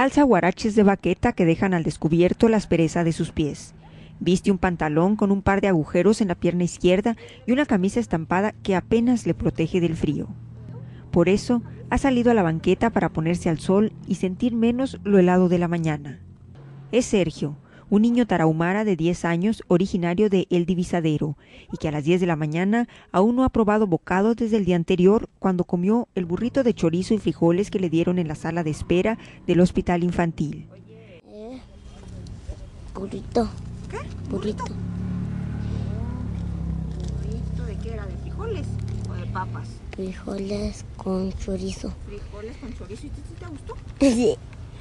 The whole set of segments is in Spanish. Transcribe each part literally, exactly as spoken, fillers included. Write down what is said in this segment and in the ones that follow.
Calza huaraches de baqueta que dejan al descubierto la aspereza de sus pies. Viste un pantalón con un par de agujeros en la pierna izquierda y una camisa estampada que apenas le protege del frío. Por eso ha salido a la banqueta para ponerse al sol y sentir menos lo helado de la mañana. Es Sergio, un niño tarahumara de diez años, originario de El Divisadero, y que a las diez de la mañana aún no ha probado bocado desde el día anterior, cuando comió el burrito de chorizo y frijoles que le dieron en la sala de espera del hospital infantil. Eh, burrito. ¿Qué? Burrito. ¿Burrito de qué era? ¿De frijoles o de papas? Frijoles con chorizo. Frijoles con chorizo. ¿Y te, te gustó? Sí.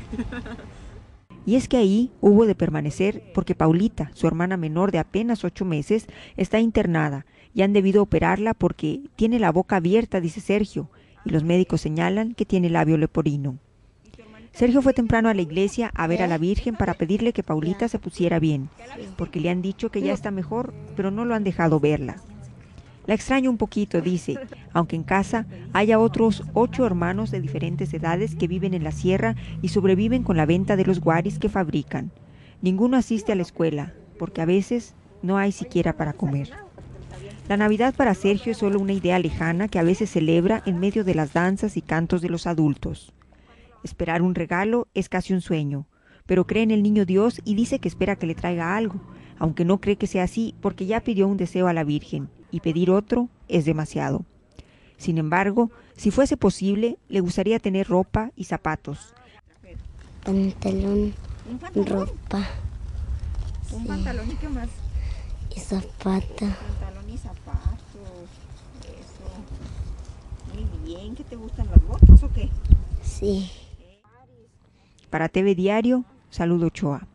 Y es que ahí hubo de permanecer porque Paulita, su hermana menor de apenas ocho meses, está internada y han debido operarla porque tiene la boca abierta, dice Sergio, y los médicos señalan que tiene labio leporino. Sergio fue temprano a la iglesia a ver a la Virgen para pedirle que Paulita se pusiera bien, porque le han dicho que ya está mejor, pero no lo han dejado verla. La extraño un poquito, dice, aunque en casa haya otros ocho hermanos de diferentes edades que viven en la sierra y sobreviven con la venta de los guaris que fabrican. Ninguno asiste a la escuela, porque a veces no hay siquiera para comer. La Navidad para Sergio es solo una idea lejana que a veces celebra en medio de las danzas y cantos de los adultos. Esperar un regalo es casi un sueño, pero cree en el niño Dios y dice que espera que le traiga algo, aunque no cree que sea así porque ya pidió un deseo a la Virgen, y pedir otro es demasiado. Sin embargo, si fuese posible, le gustaría tener ropa y zapatos. Pantalón, ¿Un pantalón? ropa. ¿Un Sí. pantalón y qué más? Y zapato. Pantalón y zapatos. Eso. Muy bien. ¿Qué te gustan las botas o qué? Sí. Para T V Diario, Saludo Ochoa.